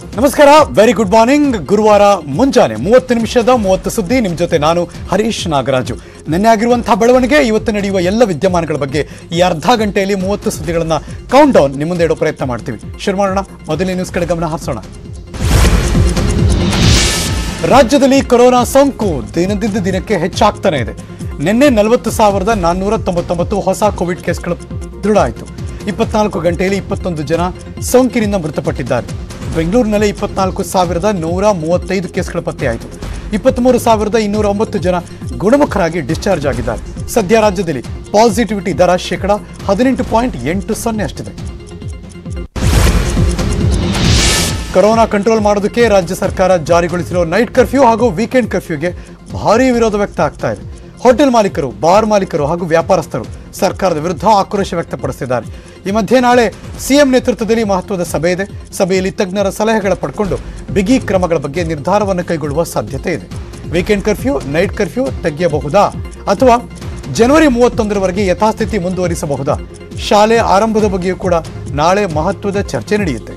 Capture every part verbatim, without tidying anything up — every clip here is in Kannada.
ನಮಸ್ಕಾರ, ವೆರಿ ಗುಡ್ ಮಾರ್ನಿಂಗ್. ಗುರುವಾರ ಮುಂಜಾನೆ ಮೂವತ್ತು ನಿಮಿಷದ ಮೂವತ್ತು ಸುದ್ದಿ. ನಿಮ್ಮ ಜೊತೆ ನಾನು ಹರೀಶ್ ನಾಗರಾಜು. ನಿನ್ನೆ ಆಗಿರುವಂತಹ ಬೆಳವಣಿಗೆ, ಇವತ್ತು ನಡೆಯುವ ಎಲ್ಲ ವಿದ್ಯಮಾನಗಳ ಬಗ್ಗೆ ಈ ಅರ್ಧ ಗಂಟೆಯಲ್ಲಿ ಮೂವತ್ತು ಸುದ್ದಿಗಳನ್ನು ಕೌಂಟ್ ಡೌನ್ ನಿಮ್ಮ ಮುಂದೆ ಇಡೋ ಪ್ರಯತ್ನ ಮಾಡ್ತೀವಿ. ಶುರು ಮಾಡೋಣ. ಮೊದಲನೇ ನ್ಯೂಸ್ ಕಡೆ ಗಮನ ಹರಿಸೋಣ. ರಾಜ್ಯದಲ್ಲಿ ಕೊರೋನಾ ಸೋಂಕು ದಿನದಿಂದ ದಿನಕ್ಕೆ ಹೆಚ್ಚಾಗ್ತಾನೆ ಇದೆ. ನಿನ್ನೆ ನಲವತ್ತು ಸಾವಿರದ ನಾನ್ನೂರ ತೊಂಬತ್ತೊಂಬತ್ತು ಹೊಸ ಕೋವಿಡ್ ಕೇಸ್ಗಳು ದೃಢ ಆಯಿತು. ಇಪ್ಪತ್ನಾಲ್ಕು ಗಂಟೆಯಲ್ಲಿ ಇಪ್ಪತ್ತೊಂದು ಜನ ಸೋಂಕಿನಿಂದ ಮೃತಪಟ್ಟಿದ್ದಾರೆ. ಬೆಂಗಳೂರಿನಲ್ಲಿ ಇಪ್ಪತ್ನಾಲ್ಕು ಸಾವಿರದ ನೂರ ಮೂವತ್ತೈದು ಕೇಸ್ಗಳ ಪತ್ತೆಯಾಯಿತು. ಇಪ್ಪತ್ತ್ಮೂರು ಸಾವಿರದ ಇನ್ನೂರ ಒಂಬತ್ತು ಜನ ಗುಣಮುಖರಾಗಿ ಡಿಸ್ಚಾರ್ಜ್ ಆಗಿದ್ದಾರೆ. ಸದ್ಯ ರಾಜ್ಯದಲ್ಲಿ ಪಾಸಿಟಿವಿಟಿ ದರ ಶೇಕಡ ಹದಿನೆಂಟು ಪಾಯಿಂಟ್ ಎಂಟು ಸೊನ್ನೆ ಅಷ್ಟಿದೆ. ಕೊರೋನಾ ಕಂಟ್ರೋಲ್ ಮಾಡೋದಕ್ಕೆ ರಾಜ್ಯ ಸರ್ಕಾರ ಜಾರಿಗೊಳಿಸಿರೋ ನೈಟ್ ಕರ್ಫ್ಯೂ ಹಾಗೂ ವೀಕೆಂಡ್ ಕರ್ಫ್ಯೂಗೆ ಭಾರೀ ವಿರೋಧ ವ್ಯಕ್ತ ಆಗ್ತಾ ಇದೆ. ಹೋಟೆಲ್ ಮಾಲೀಕರು, ಬಾರ್ ಮಾಲೀಕರು ಹಾಗೂ ವ್ಯಾಪಾರಸ್ಥರು ಸರ್ಕಾರದ ವಿರುದ್ಧ ಆಕ್ರೋಶ ವ್ಯಕ್ತಪಡಿಸಿದ್ದಾರೆ. ಈ ಮಧ್ಯೆ ನಾಳೆ ಸಿಎಂ ನೇತೃತ್ವದಲ್ಲಿ ಮಹತ್ವದ ಸಭೆ ಇದೆ. ಸಭೆಯಲ್ಲಿ ತಜ್ಞರ ಸಲಹೆಗಳ ಪಡ್ಕೊಂಡು ಬಿಗಿ ಕ್ರಮಗಳ ಬಗ್ಗೆ ನಿರ್ಧಾರವನ್ನು ಕೈಗೊಳ್ಳುವ ಸಾಧ್ಯತೆ ಇದೆ. ವೀಕೆಂಡ್ ಕರ್ಫ್ಯೂ, ನೈಟ್ ಕರ್ಫ್ಯೂ ತೆಗೆಯಬಹುದಾ ಅಥವಾ ಜನವರಿ ಮೂವತ್ತೊಂದರವರೆಗೆ ಯಥಾಸ್ಥಿತಿ ಮುಂದುವರಿಸಬಹುದಾ? ಶಾಲೆ ಆರಂಭದ ಬಗ್ಗೆಯೂ ಕೂಡ ನಾಳೆ ಮಹತ್ವದ ಚರ್ಚೆ ನಡೆಯುತ್ತೆ.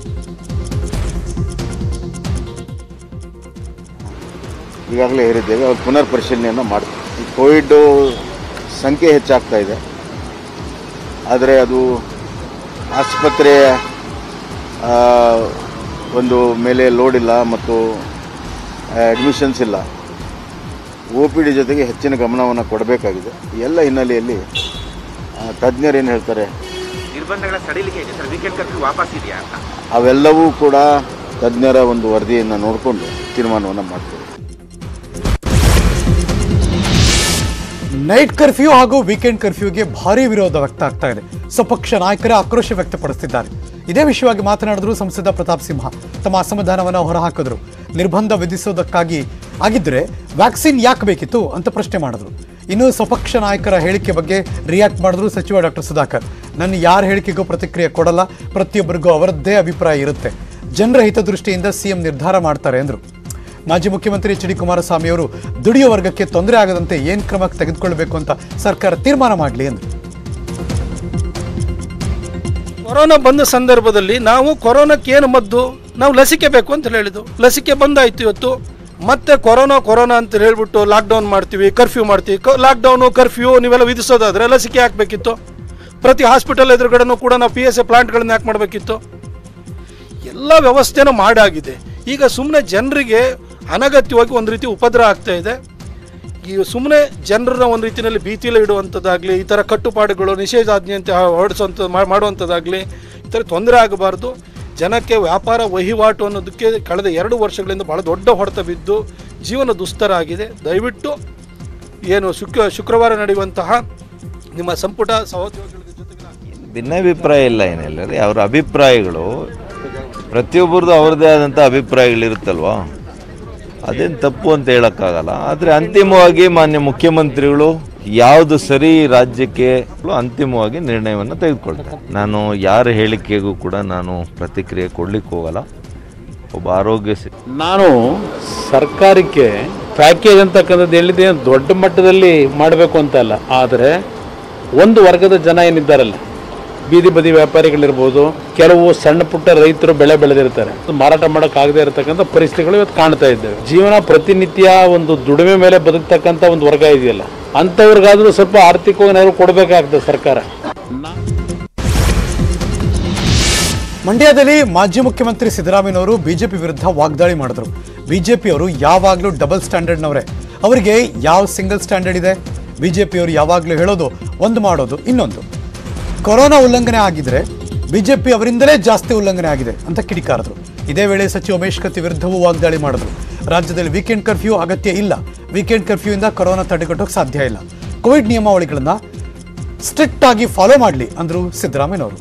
ಈಗಾಗಲೇ ಹೇಳಿದ್ದೇವೆ, ಅವ್ರು ಪುನರ್ ಪರಿಶೀಲನೆಯನ್ನು ಮಾಡ್ತಾರೆ. ಈ ಕೋವಿಡ್ ಸಂಖ್ಯೆ ಹೆಚ್ಚಾಗ್ತಾ ಇದೆ, ಆದರೆ ಅದು ಆಸ್ಪತ್ರೆಯ ಒಂದು ಮೇಲೆ ಲೋಡ್ ಇಲ್ಲ ಮತ್ತು ಅಡ್ಮಿಷನ್ಸ್ ಇಲ್ಲ. ಒ ಪಿ ಡಿ ಜೊತೆಗೆ ಹೆಚ್ಚಿನ ಗಮನವನ್ನು ಕೊಡಬೇಕಾಗಿದೆ. ಎಲ್ಲ ಹಿನ್ನೆಲೆಯಲ್ಲಿ ತಜ್ಞರು ಏನು ಹೇಳ್ತಾರೆ, ನಿರ್ಬಂಧಗಳ ಸಡಿಲಿಕೆ ಇದೆ ಸರ್, ವೀಕೆಂಡ್ ಕರ್ಫ್ಯೂ ವಾಪಸ್ ಇದೆಯಾ ಅಂತ, ಅವೆಲ್ಲವೂ ಕೂಡ ತಜ್ಞರ ಒಂದು ವರದಿಯನ್ನು ನೋಡಿಕೊಂಡು ತೀರ್ಮಾನವನ್ನು ಮಾಡ್ತಾರೆ. ನೈಟ್ ಕರ್ಫ್ಯೂ ಹಾಗೂ ವೀಕೆಂಡ್ ಕರ್ಫ್ಯೂಗೆ ಭಾರೀ ವಿರೋಧ ವ್ಯಕ್ತ ಆಗ್ತಾ ಇದೆ. ಸ್ವಪಕ್ಷ ನಾಯಕರೇ ಆಕ್ರೋಶ ವ್ಯಕ್ತಪಡಿಸಿದ್ದಾರೆ. ಇದೇ ವಿಷಯವಾಗಿ ಮಾತನಾಡಿದ್ರು ಸಂಸದ ಪ್ರತಾಪ್ ಸಿಂಹ. ತಮ್ಮ ಅಸಮಾಧಾನವನ್ನು ಹೊರಹಾಕಿದ್ರು. ನಿರ್ಬಂಧ ವಿಧಿಸೋದಕ್ಕಾಗಿ ಆಗಿದ್ರೆ ವ್ಯಾಕ್ಸಿನ್ ಯಾಕೆ ಬೇಕಿತ್ತು ಅಂತ ಪ್ರಶ್ನೆ ಮಾಡಿದ್ರು. ಇನ್ನು ಸ್ವಪಕ್ಷ ನಾಯಕರ ಹೇಳಿಕೆ ಬಗ್ಗೆ ರಿಯಾಕ್ಟ್ ಮಾಡಿದ್ರು ಸಚಿವ ಡಾಕ್ಟರ್ ಸುಧಾಕರ್. ನನ್ನ ಯಾರ ಹೇಳಿಕೆಗೂ ಪ್ರತಿಕ್ರಿಯೆ ಕೊಡಲ್ಲ, ಪ್ರತಿಯೊಬ್ಬರಿಗೂ ಅವರದ್ದೇ ಅಭಿಪ್ರಾಯ ಇರುತ್ತೆ, ಜನರ ಹಿತದೃಷ್ಟಿಯಿಂದ ಸಿಎಂ ನಿರ್ಧಾರ ಮಾಡ್ತಾರೆ ಎಂದರು. ಮಾಜಿ ಮುಖ್ಯಮಂತ್ರಿ ಎಚ್ ಡಿ ಕುಮಾರಸ್ವಾಮಿ ಅವರು ದುಡಿಯೋ ವರ್ಗಕ್ಕೆ ತೊಂದರೆ ಆಗದಂತೆ ಏನು ಕ್ರಮ ತೆಗೆದುಕೊಳ್ಳಬೇಕು ಅಂತ ಸರ್ಕಾರ ತೀರ್ಮಾನ ಮಾಡಲಿ ಎಂದರು. ಕೊರೋನಾ ಬಂದ ಸಂದರ್ಭದಲ್ಲಿ ನಾವು ಕೊರೋನಾಕ್ಕೆ ಏನು ಮದ್ದು, ನಾವು ಲಸಿಕೆ ಬೇಕು ಅಂತ ಹೇಳಿದ್ದು. ಲಸಿಕೆ ಬಂದಾಯಿತು. ಇವತ್ತು ಮತ್ತೆ ಕೊರೋನಾ ಕೊರೋನಾ ಅಂತ ಹೇಳ್ಬಿಟ್ಟು ಲಾಕ್ಡೌನ್ ಮಾಡ್ತೀವಿ, ಕರ್ಫ್ಯೂ ಮಾಡ್ತೀವಿ. ಲಾಕ್ಡೌನು ಕರ್ಫ್ಯೂ ನೀವೆಲ್ಲ ವಿಧಿಸೋದಾದರೆ ಲಸಿಕೆ ಹಾಕಬೇಕಿತ್ತು. ಪ್ರತಿ ಹಾಸ್ಪಿಟಲ್ ಎದುರುಗಡೆನೂ ಕೂಡ ನಾವು ಪಿ ಎಸ್ ಎ ಪ್ಲಾಂಟ್ಗಳನ್ನ ಯಾಕೆ ಮಾಡಬೇಕಿತ್ತು? ಎಲ್ಲ ವ್ಯವಸ್ಥೆನೂ ಮಾಡಾಗಿದೆ. ಈಗ ಸುಮ್ಮನೆ ಜನರಿಗೆ ಅನಗತ್ಯವಾಗಿ ಒಂದು ರೀತಿ ಉಪದ್ರ ಆಗ್ತಾ ಇದೆ. ಈ ಸುಮ್ಮನೆ ಜನರನ್ನ ಒಂದು ರೀತಿಯಲ್ಲಿ ಭೀತಿಯಲ್ಲಿ ಇಡುವಂಥದ್ದಾಗಲಿ, ಈ ಥರ ಕಟ್ಟುಪಾಡುಗಳು ನಿಷೇಧಾಜ್ಞೆ ಅಂತ ಹೊರಡಿಸುವಂಥ ಮಾಡುವಂಥದ್ದಾಗಲಿ, ಈ ಥರ ತೊಂದರೆ ಆಗಬಾರ್ದು. ಜನಕ್ಕೆ ವ್ಯಾಪಾರ ವಹಿವಾಟು ಅನ್ನೋದಕ್ಕೆ ಕಳೆದ ಎರಡು ವರ್ಷಗಳಿಂದ ಭಾಳ ದೊಡ್ಡ ಹೊಡೆತ ಬಿದ್ದು ಜೀವನ ದುಸ್ತರ ಆಗಿದೆ. ದಯವಿಟ್ಟು ಏನು ಶುಕ್ರ ಶುಕ್ರವಾರ ನಡೆಯುವಂತಹ ನಿಮ್ಮ ಸಂಪುಟ ಸಹೋದ್ಯೋಗಿಗಳ ಜೊತೆಗೆ ಭಿನ್ನಾಭಿಪ್ರಾಯ ಇಲ್ಲ, ಏನಿಲ್ಲ ರೀ. ಅವರ ಅಭಿಪ್ರಾಯಗಳು ಪ್ರತಿಯೊಬ್ಬರದ್ದು ಅವ್ರದ್ದೇ ಆದಂಥ ಅಭಿಪ್ರಾಯಗಳಿರುತ್ತಲ್ವ, ಅದೇನು ತಪ್ಪು ಅಂತ ಹೇಳೋಕ್ಕಾಗಲ್ಲ. ಆದರೆ ಅಂತಿಮವಾಗಿ ಮಾನ್ಯ ಮುಖ್ಯಮಂತ್ರಿಗಳು ಯಾವುದು ಸರಿ ರಾಜ್ಯಕ್ಕೆ ಅಂತಿಮವಾಗಿ ನಿರ್ಣಯವನ್ನು ತೆಗೆದುಕೊಳ್ತಾರೆ. ನಾನು ಯಾರ ಹೇಳಿಕೆಗೂ ಕೂಡ ನಾನು ಪ್ರತಿಕ್ರಿಯೆ ಕೊಡ್ಲಿಕ್ಕೆ ಹೋಗಲ್ಲ. ಒಬ್ಬ ಆರೋಗ್ಯ ಸಿ ನಾನು ಸರ್ಕಾರಕ್ಕೆ ಪ್ಯಾಕೇಜ್ ಅಂತಕ್ಕಂಥದ್ದು ಹೇಳಿದೆ ದೊಡ್ಡ ಮಟ್ಟದಲ್ಲಿ ಮಾಡಬೇಕು ಅಂತ ಅಲ್ಲ, ಆದರೆ ಒಂದು ವರ್ಗದ ಜನ ಏನಿದ್ದಾರಲ್ಲ, ಬೀದಿ ಬದಿ ವ್ಯಾಪಾರಿಗಳಿರ್ಬೋದು, ಕೆಲವು ಸಣ್ಣ ಪುಟ್ಟ ರೈತರು ಬೆಳೆ ಬೆಳೆದಿರ್ತಾರೆ, ಮಾರಾಟ ಮಾಡೋಕ್ಕಾಗದೇ ಇರತಕ್ಕಂಥ ಪರಿಸ್ಥಿತಿಗಳು ಇವತ್ತು ಕಾಣ್ತಾ ಇದ್ದೇವೆ. ಜೀವನ ಪ್ರತಿನಿತ್ಯ ಒಂದು ದುಡಿಮೆ ಮೇಲೆ ಬದುಕ್ತಕ್ಕಂಥ ಒಂದು ವರ್ಗ ಇದೆಯಲ್ಲ, ಅಂಥವ್ರಿಗಾದ್ರೂ ಸ್ವಲ್ಪ ಆರ್ಥಿಕವಾಗಿ ನಾವು ಕೊಡಬೇಕಾಗ್ತದೆ ಸರ್ಕಾರ. ಮಂಡ್ಯದಲ್ಲಿ ಮಾಜಿ ಮುಖ್ಯಮಂತ್ರಿ ಸಿದ್ದರಾಮಯ್ಯನವರು ಬಿಜೆಪಿ ವಿರುದ್ಧ ವಾಗ್ದಾಳಿ ಮಾಡಿದ್ರು. ಬಿಜೆಪಿಯವರು ಯಾವಾಗಲೂ ಡಬಲ್ ಸ್ಟ್ಯಾಂಡರ್ಡ್ನವರೇ, ಅವರಿಗೆ ಯಾವ ಸಿಂಗಲ್ ಸ್ಟ್ಯಾಂಡರ್ಡ್ ಇದೆ? ಬಿಜೆಪಿಯವರು ಯಾವಾಗಲೂ ಹೇಳೋದು ಒಂದು, ಮಾಡೋದು ಇನ್ನೊಂದು. ಕೊರೋನಾ ಉಲ್ಲಂಘನೆ ಆಗಿದ್ರೆ ಬಿಜೆಪಿ ಅವರಿಂದಲೇ ಜಾಸ್ತಿ ಉಲ್ಲಂಘನೆ ಆಗಿದೆ ಅಂತ ಕಿಡಿಕಾರದ್ರು. ಇದೇ ವೇಳೆ ಸಚಿವ ಉಮೇಶ್ ಕತ್ತಿ ವಿರುದ್ಧವೂ ವಾಗ್ದಾಳಿ ಮಾಡಿದ್ರು. ರಾಜ್ಯದಲ್ಲಿ ವೀಕೆಂಡ್ ಕರ್ಫ್ಯೂ ಅಗತ್ಯ ಇಲ್ಲ, ವೀಕೆಂಡ್ ಕರ್ಫ್ಯೂಯಿಂದ ಕೊರೋನಾ ತಡೆಗಟ್ಟೋಕೆ ಸಾಧ್ಯ ಇಲ್ಲ, ಕೋವಿಡ್ ನಿಯಮಾವಳಿಗಳನ್ನ ಸ್ಟ್ರಿಕ್ಟ್ ಆಗಿ ಫಾಲೋ ಮಾಡಲಿ ಅಂದ್ರು ಸಿದ್ದರಾಮಯ್ಯನವರು.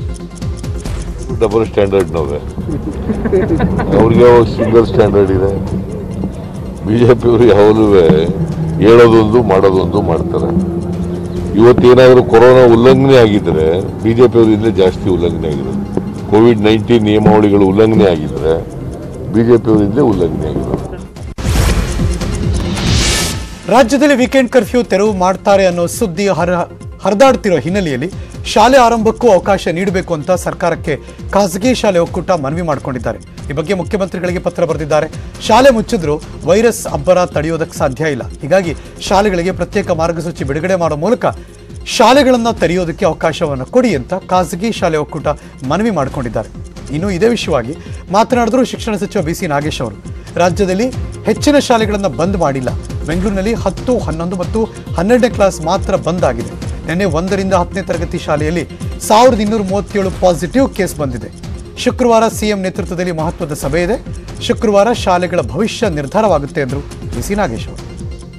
ಡಬಲ್ ಸ್ಟ್ಯಾಂಡರ್ಡ್ನವ್ರೆ, ಅವ್ರಿಗೆ ಸಿಂಗಲ್ ಸ್ಟ್ಯಾಂಡರ್ಡ್ ಇದೆ. ಬಿಜೆಪಿಯವರು ಯಾವಾಗಲೂ ಹೇಳೋದೊಂದು ಮಾಡೋದೊಂದು ಮಾಡ್ತಾರೆ. ಇವತ್ತೇನಾದರೂ ಕೊರೋನಾ ಉಲ್ಲಂಘನೆ ಆಗಿದ್ರೆ ಬಿಜೆಪಿಯವರಿಂದ ಜಾಸ್ತಿ ಉಲ್ಲಂಘನೆ ಆಗಿದೆ. ಕೋವಿಡ್ ನೈನ್ಟೀನ್ ನಿಯಮಾವಳಿಗಳು ಉಲ್ಲಂಘನೆ ಆಗಿದ್ರೆ ಬಿಜೆಪಿಯವರಿಂದಲೇ ಉಲ್ಲಂಘನೆ ಆಗಿದೆ. ರಾಜ್ಯದಲ್ಲಿ ವೀಕೆಂಡ್ ಕರ್ಫ್ಯೂ ತೆರವು ಮಾಡ್ತಾರೆ ಅನ್ನೋ ಸುದ್ದಿ ಹರ ಹರಿದಾಡ್ತಿರೋ ಹಿನ್ನೆಲೆಯಲ್ಲಿ ಶಾಲೆ ಆರಂಭಕ್ಕೂ ಅವಕಾಶ ನೀಡಬೇಕು ಅಂತ ಸರ್ಕಾರಕ್ಕೆ ಖಾಸಗಿ ಶಾಲೆ ಒಕ್ಕೂಟ ಮನವಿ ಮಾಡಿಕೊಂಡಿದ್ದಾರೆ. ಈ ಬಗ್ಗೆ ಮುಖ್ಯಮಂತ್ರಿಗಳಿಗೆ ಪತ್ರ ಬರೆದಿದ್ದಾರೆ. ಶಾಲೆ ಮುಚ್ಚಿದ್ರೂ ವೈರಸ್ ಅಬ್ಬರ ತಡೆಯೋದಕ್ಕೆ ಸಾಧ್ಯ ಇಲ್ಲ. ಹೀಗಾಗಿ ಶಾಲೆಗಳಿಗೆ ಪ್ರತ್ಯೇಕ ಮಾರ್ಗಸೂಚಿ ಬಿಡುಗಡೆ ಮಾಡೋ ಮೂಲಕ ಶಾಲೆಗಳನ್ನು ತೆರೆಯೋದಕ್ಕೆ ಅವಕಾಶವನ್ನು ಕೊಡಿ ಅಂತ ಖಾಸಗಿ ಶಾಲೆ ಒಕ್ಕೂಟ ಮನವಿ ಮಾಡಿಕೊಂಡಿದ್ದಾರೆ. ಇನ್ನು ಇದೇ ವಿಷಯವಾಗಿ ಮಾತನಾಡಿದ್ರು ಶಿಕ್ಷಣ ಸಚಿವ ಬಿ ಸಿ ನಾಗೇಶ್ ಅವರು. ರಾಜ್ಯದಲ್ಲಿ ಹೆಚ್ಚಿನ ಶಾಲೆಗಳನ್ನು ಬಂದ್ ಮಾಡಿಲ್ಲ. ಬೆಂಗಳೂರಿನಲ್ಲಿ ಹತ್ತು ಹನ್ನೊಂದು ಮತ್ತು ಹನ್ನೆರಡನೇ ಕ್ಲಾಸ್ ಮಾತ್ರ ಬಂದ್ ಆಗಿದೆ. ನಿನ್ನೆ ಒಂದರಿಂದ ಹತ್ತನೇ ತರಗತಿ ಶಾಲೆಯಲ್ಲಿ ಸಾವಿರದ ಇನ್ನೂರ ಮೂವತ್ತೇಳು ಪಾಸಿಟಿವ್ ಕೇಸ್ ಬಂದಿದೆ. ಶುಕ್ರವಾರ ಸಿಎಂ ನೇತೃತ್ವದಲ್ಲಿ ಮಹತ್ವದ ಸಭೆ ಇದೆ. ಶುಕ್ರವಾರ ಶಾಲೆಗಳ ಭವಿಷ್ಯ ನಿರ್ಧಾರವಾಗುತ್ತೆ ಎಂದರು ಬಿ ಸಿ ನಾಗೇಶ್ ಅವರು.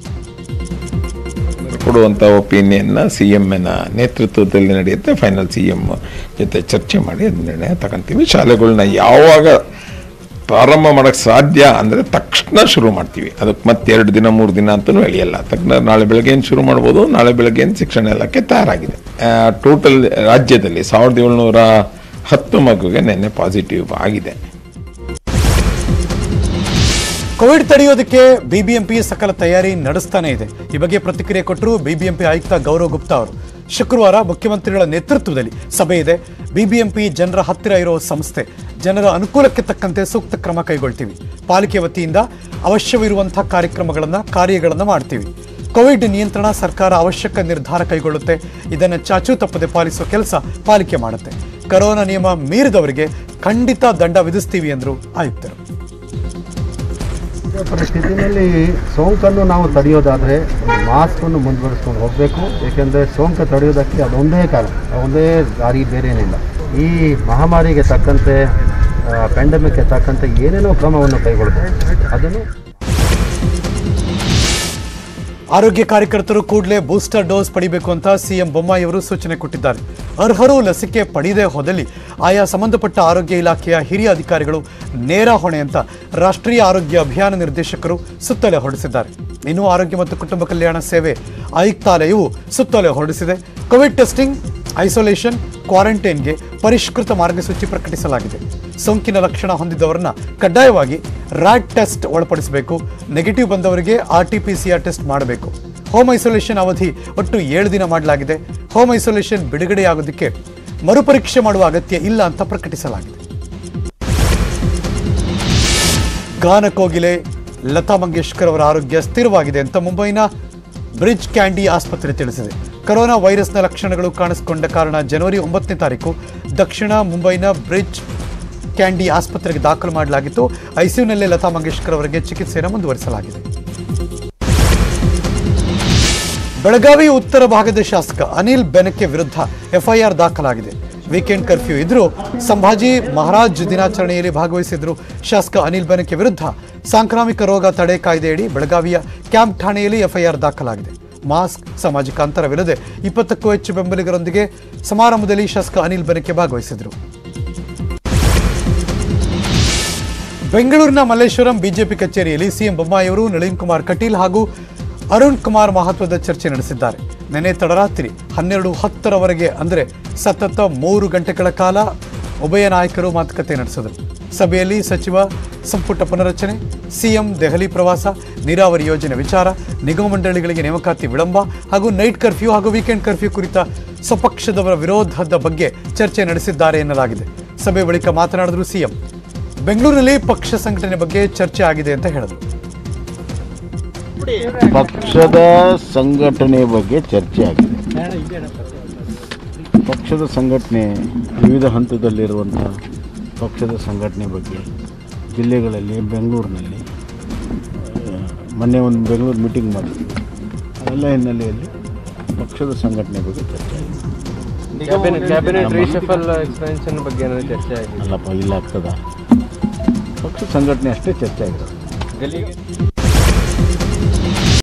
ಕೊಡುವಂಥ ಒಪಿನಿಯನ್ನ ಸಿ ಎಮ್ನ ನೇತೃತ್ವದಲ್ಲಿ ನಡೆಯುತ್ತೆ. ಫೈನಲ್ ಸಿ ಎಮ್ ಜೊತೆ ಚರ್ಚೆ ಮಾಡಿ ಅದು ನಿರ್ಣಯ ತಗೊಂತೀವಿ. ಶಾಲೆಗಳನ್ನ ಯಾವಾಗ ಪ್ರಾರಂಭ ಮಾಡೋಕ್ಕೆ ಸಾಧ್ಯ ಅಂದರೆ ತಕ್ಷಣ ಶುರು ಮಾಡ್ತೀವಿ. ಅದಕ್ಕೆ ಮತ್ತೆ ಎರಡು ದಿನ ಮೂರು ದಿನ ಅಂತಲೂ ಎಳೆಯಲ್ಲ. ತಕ್ಷಣ ನಾಳೆ ಬೆಳಗ್ಗೆ ಏನು ಶುರು ಮಾಡ್ಬೋದು. ನಾಳೆ ಬೆಳಗ್ಗೆ ಶಿಕ್ಷಣ ಇಲಾಖೆ ತಯಾರಾಗಿದೆ. ಟೋಟಲ್ ರಾಜ್ಯದಲ್ಲಿ ಸಾವಿರದ ಏಳ್ನೂರ ಹತ್ತು ಮಗುಗೆ ನಿನ್ನೆ ಪಾಸಿಟಿವ್ ಆಗಿದೆ. ಕೋವಿಡ್ ತಡೆಯೋದಕ್ಕೆ ಬಿಬಿಎಂಪಿ ಸಕಲ ತಯಾರಿ ನಡೆಸ್ತಾನೆ ಇದೆ. ಈ ಬಗ್ಗೆ ಪ್ರತಿಕ್ರಿಯೆ ಕೊಟ್ಟರು ಬಿಬಿಎಂಪಿ ಆಯುಕ್ತ ಗೌರವ್ ಗುಪ್ತಾ ಅವರು. ಶುಕ್ರವಾರ ಮುಖ್ಯಮಂತ್ರಿಗಳ ನೇತೃತ್ವದಲ್ಲಿ ಸಭೆ ಇದೆ. ಬಿಬಿಎಂಪಿ ಜನರ ಹತ್ತಿರ ಇರೋ ಸಂಸ್ಥೆ. ಜನರ ಅನುಕೂಲಕ್ಕೆ ತಕ್ಕಂತೆ ಸೂಕ್ತ ಕ್ರಮ ಕೈಗೊಳ್ತೀವಿ. ಪಾಲಿಕೆ ವತಿಯಿಂದ ಅವಶ್ಯವಿರುವಂತಹ ಕಾರ್ಯಕ್ರಮಗಳನ್ನು ಕಾರ್ಯಗಳನ್ನು ಮಾಡ್ತೀವಿ. ಕೋವಿಡ್ ನಿಯಂತ್ರಣ ಸರ್ಕಾರ ಅವಶ್ಯಕ ನಿರ್ಧಾರ ಕೈಗೊಳ್ಳುತ್ತೆ. ಇದನ್ನು ಚಾಚೂ ತಪ್ಪದೆ ಪಾಲಿಸುವ ಕೆಲಸ ಪಾಲಿಕೆ ಮಾಡುತ್ತೆ. ಕರೋನಾ ನಿಯಮ ಮೀರಿದವರಿಗೆ ಖಂಡಿತ ದಂಡ ವಿಧಿಸ್ತೀವಿ ಎಂದರು ಆಯುಕ್ತರು. ಪರಿಸ್ಥಿತಿಯಲ್ಲಿ ಸೋಂಕನ್ನು ನಾವು ತಡೆಯೋದಾದರೆ ಮಾಸ್ಕನ್ನು ಮುಂದುವರಿಸ್ಕೊಂಡು ಹೋಗಬೇಕು. ಏಕೆಂದರೆ ಸೋಂಕು ತಡೆಯೋದಕ್ಕೆ ಅದೊಂದೇ ಕಾರಣ, ಒಂದೇ ದಾರಿ, ಬೇರೇನಿಲ್ಲ. ಈ ಮಹಾಮಾರಿಗೆ ತಕ್ಕಂತೆ, ಪ್ಯಾಂಡಮಿಕ್ಗೆ ತಕ್ಕಂತೆ ಏನೇನೋ ಕ್ರಮವನ್ನು ಕೈಗೊಳ್ಳಬೇಕು. ಅದನ್ನು ಆರೋಗ್ಯ ಕಾರ್ಯಕರ್ತರು ಕೂಡಲೇ ಬೂಸ್ಟರ್ ಡೋಸ್ ಪಡಿಬೇಕು ಅಂತ ಸಿಎಂ ಬೊಮ್ಮಾಯಿ ಅವರು ಸೂಚನೆ ಕೊಟ್ಟಿದ್ದಾರೆ. ಅರ್ಹರು ಲಸಿಕೆ ಪಡೆಯದೇ ಹೋದಲ್ಲಿ ಆಯಾ ಸಂಬಂಧಪಟ್ಟ ಆರೋಗ್ಯ ಇಲಾಖೆಯ ಹಿರಿಯ ಅಧಿಕಾರಿಗಳು ನೇರ ಹೊಣೆ ಅಂತ ರಾಷ್ಟ್ರೀಯ ಆರೋಗ್ಯ ಅಭಿಯಾನ ನಿರ್ದೇಶಕರು ಸುತ್ತೋಲೆ ಹೊರಡಿಸಿದ್ದಾರೆ. ಇನ್ನು ಆರೋಗ್ಯ ಮತ್ತು ಕುಟುಂಬ ಕಲ್ಯಾಣ ಸೇವೆ ಆಯುಕ್ತಾಲಯವು ಸುತ್ತೋಲೆ ಹೊರಡಿಸಿದೆ. ಕೋವಿಡ್ ಟೆಸ್ಟಿಂಗ್, ಐಸೋಲೇಷನ್, ಕ್ವಾರಂಟೈನ್ಗೆ ಪರಿಷ್ಕೃತ ಮಾರ್ಗಸೂಚಿ ಪ್ರಕಟಿಸಲಾಗಿದೆ. ಸೋಂಕಿನ ಲಕ್ಷಣ ಹೊಂದಿದವರನ್ನ ಕಡ್ಡಾಯವಾಗಿ ರ್ಯಾಟ್ ಟೆಸ್ಟ್ ಒಳಪಡಿಸಬೇಕು. ನೆಗೆಟಿವ್ ಬಂದವರಿಗೆ R T P C R test ಮಾಡಬೇಕು. ಹೋಮ್ ಐಸೋಲೇಷನ್ ಅವಧಿ ಒಟ್ಟು ಏಳು ದಿನ ಮಾಡಲಾಗಿದೆ. ಹೋಮ್ ಐಸೋಲೇಷನ್ ಬಿಡುಗಡೆಯಾಗೋದಕ್ಕೆ ಮರುಪರೀಕ್ಷೆ ಮಾಡುವ ಅಗತ್ಯ ಇಲ್ಲ ಅಂತ ಪ್ರಕಟಿಸಲಾಗಿದೆ. ಗಾನಕೋಗಿಲೆ ಲತಾ ಮಂಗೇಶ್ಕರ್ ಅವರ ಆರೋಗ್ಯ ಸ್ಥಿರವಾಗಿದೆ ಅಂತ ಮುಂಬೈನ ಬ್ರಿಡ್ಜ್ ಕ್ಯಾಂಡಿ ಆಸ್ಪತ್ರೆ ತಿಳಿಸಿದೆ. ಕೊರೋನಾ ವೈರಸ್ನ ಲಕ್ಷಣಗಳು ಕಾಣಿಸಿಕೊಂಡ ಕಾರಣ ಜನವರಿ ಒಂಬತ್ತನೇ ತಾರೀಕು ದಕ್ಷಿಣ ಮುಂಬೈನ ಬ್ರಿಡ್ಜ್ ಕ್ಯಾಂಡಿ ಆಸ್ಪತ್ರೆಗೆ ದಾಖಲು ಮಾಡಲಾಗಿತ್ತು. ಐಸಿಯುನಲ್ಲೇ ಲತಾ ಮಂಗೇಶ್ಕರ್ ಅವರಿಗೆ ಚಿಕಿತ್ಸೆಯನ್ನು ಮುಂದುವರಿಸಲಾಗಿದೆ. ಬೆಳಗಾವಿ ಉತ್ತರ ಭಾಗದ ಶಾಸಕ ಅನಿಲ್ ಬೆನಕೆ ವಿರುದ್ಧ ಎಫ್ಐಆರ್ ದಾಖಲಾಗಿದೆ. ವೀಕೆಂಡ್ ಕರ್ಫ್ಯೂ ಇದ್ರೂ ಸಂಭಾಜಿ ಮಹಾರಾಜ್ ದಿನಾಚರಣೆಯಲ್ಲಿ ಭಾಗವಹಿಸಿದ್ರು ಶಾಸಕ ಅನಿಲ್ ಬೆನಕೆ ವಿರುದ್ಧ ಸಾಂಕ್ರಾಮಿಕ ರೋಗ ತಡೆ ಕಾಯ್ದೆಯಡಿ ಬೆಳಗಾವಿಯ ಕ್ಯಾಂಪ್ ಠಾಣೆಯಲ್ಲಿ ಎಫ್ಐಆರ್ ದಾಖಲಾಗಿದೆ. ಮಾಸ್ಕ್, ಸಾಮಾಜಿಕ ಅಂತರವಿಲ್ಲದೆ ಇಪ್ಪತ್ತಕ್ಕೂ ಹೆಚ್ಚು ಬೆಂಬಲಿಗರೊಂದಿಗೆ ಸಮಾರಂಭದಲ್ಲಿ ಶಾಸಕ ಅನಿಲ್ ಬೆನಕೆ ಭಾಗವಹಿಸಿದ್ರು. ಬೆಂಗಳೂರಿನ ಮಲ್ಲೇಶ್ವರಂ ಬಿಜೆಪಿ ಕಚೇರಿಯಲ್ಲಿ ಸಿಎಂ ಬೊಮ್ಮಾಯಿ ಅವರು ನಳಿನ್ ಕುಮಾರ್ ಕಟೀಲ್ ಹಾಗೂ ಅರುಣ್ ಕುಮಾರ್ ಮಹತ್ವದ ಚರ್ಚೆ ನಡೆಸಿದ್ದಾರೆ. ನಿನ್ನೆ ತಡರಾತ್ರಿ ಹನ್ನೆರಡು ಹತ್ತರವರೆಗೆ ಅಂದರೆ ಸತತ ಮೂರು ಗಂಟೆಗಳ ಕಾಲ ಉಭಯ ನಾಯಕರು ಮಾತುಕತೆ ನಡೆಸಿದರು. ಸಭೆಯಲ್ಲಿ ಸಚಿವ ಸಂಪುಟ ಪುನರಚನೆ, ಸಿಎಂ ದೆಹಲಿ ಪ್ರವಾಸ, ನೀರಾವರಿ ಯೋಜನೆ ವಿಚಾರ, ನಿಗಮ ಮಂಡಳಿಗಳಿಗೆ ನೇಮಕಾತಿ ವಿಳಂಬ ಹಾಗೂ ನೈಟ್ ಕರ್ಫ್ಯೂ ಹಾಗೂ ವೀಕೆಂಡ್ ಕರ್ಫ್ಯೂ ಕುರಿತ ಸ್ವಪಕ್ಷದವರ ವಿರೋಧದ ಬಗ್ಗೆ ಚರ್ಚೆ ನಡೆಸಿದ್ದಾರೆ ಎನ್ನಲಾಗಿದೆ. ಸಭೆ ಬಳಿಕ ಮಾತನಾಡಿದ್ರು ಸಿಎಂ. ಬೆಂಗಳೂರಿನಲ್ಲಿ ಪಕ್ಷ ಸಂಘಟನೆ ಬಗ್ಗೆ ಚರ್ಚೆ ಆಗಿದೆ ಅಂತ ಹೇಳಿದರು. ಪಕ್ಷದ ಸಂಘಟನೆ ಬಗ್ಗೆ ಚರ್ಚೆ ಆಗಿದೆ. ಪಕ್ಷದ ಸಂಘಟನೆ ವಿವಿಧ ಹಂತದಲ್ಲಿರುವಂಥ ಪಕ್ಷದ ಸಂಘಟನೆ ಬಗ್ಗೆ ಜಿಲ್ಲೆಗಳಲ್ಲಿ, ಬೆಂಗಳೂರಿನಲ್ಲಿ ಮೊನ್ನೆ ಒಂದು ಬೆಂಗಳೂರು ಮೀಟಿಂಗ್ ಮಾಡಿದ್ವಿ. ಎಲ್ಲ ಹಿನ್ನೆಲೆಯಲ್ಲಿ ಪಕ್ಷದ ಸಂಘಟನೆ ಬಗ್ಗೆ ಚರ್ಚೆ ಆಗಿದೆ. ಕ್ಯಾಬಿನೆಟ್ ರೀಶಫಲ್ ಎಕ್ಸ್ಪೆನ್ಷನ್ ಬಗ್ಗೆ ಚರ್ಚೆ ಆಗಿದೆ. ಅಲ್ಲಪ್ಪ, ಇಲ್ಲ ಆಗ್ತದ. ಪಕ್ಷದ ಸಂಘಟನೆ ಅಷ್ಟೇ ಚರ್ಚೆ ಆಗಿದೆ.